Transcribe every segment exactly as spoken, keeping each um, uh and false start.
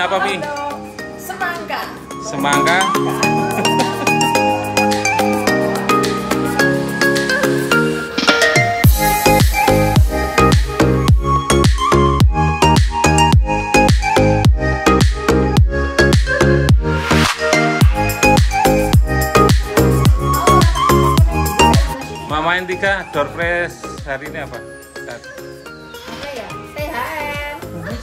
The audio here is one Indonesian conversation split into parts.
Namanya apa, Mi? Semangka. Semangka. Mama yang tiga, door prize hari ini apa? Saat. Apa ya? T H R.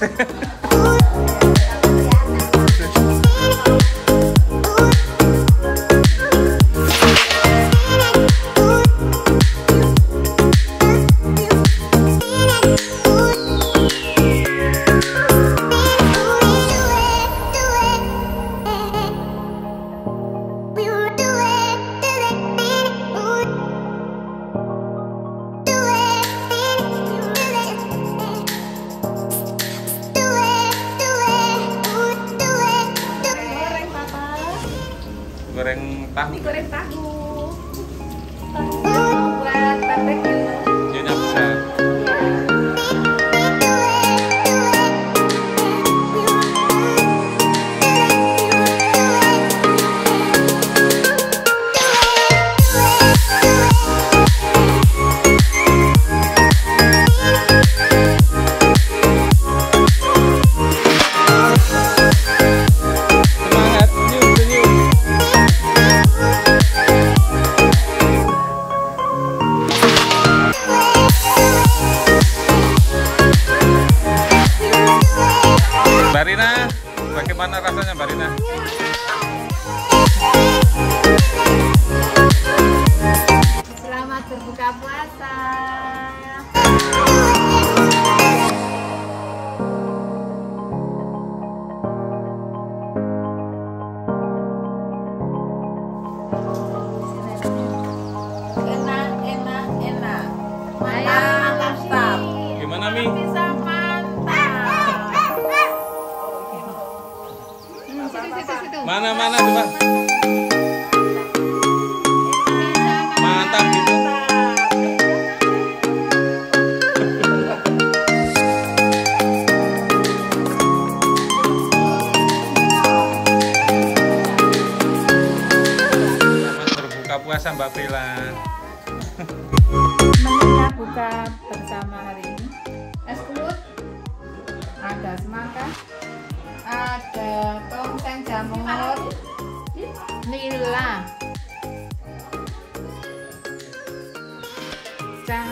Goreng tahu. Ini goreng tahu. Tahu buat barbecue. Jadinya besar. Mbak Rina, bagaimana rasanya Mbak Rina? Selamat berbuka puasa. Enak, enak, enak. Mantap, mantap. Gimana, Mi? Bisa Mana mana coba. Mantap gitu. Selamat berbuka puasa Mbak Prila. Menunya buka bersama hari ini. Es kulut, ada semangka, ada tongseng jamur, nila, cah,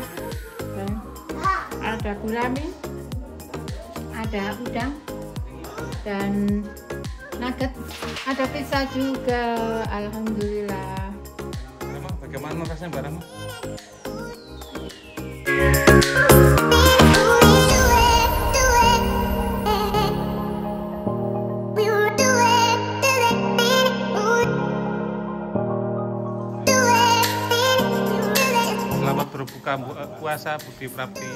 ada gulami, ada udang, dan nugget, ada pizza juga. Alhamdulillah. Rama, bagaimana rasanya Mbak Rama? Selamat berbuka puasa Budi Prapti,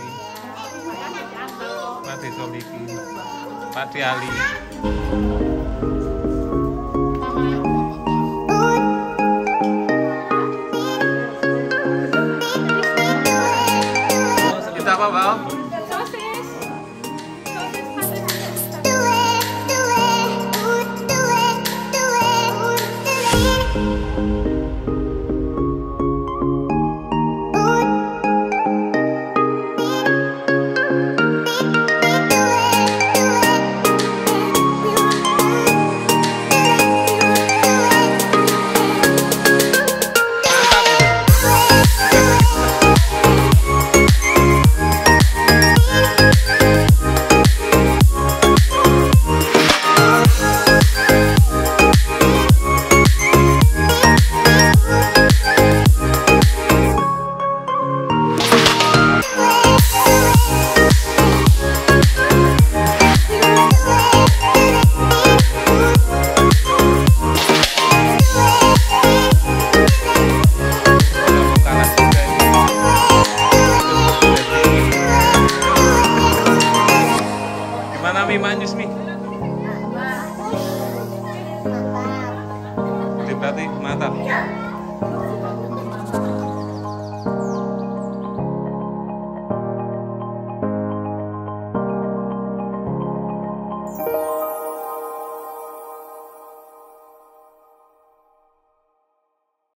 Pak Desoliki, Pak Diali. Kita apa, Bang? Sosis. Mi manyus Mi. Berarti mantap.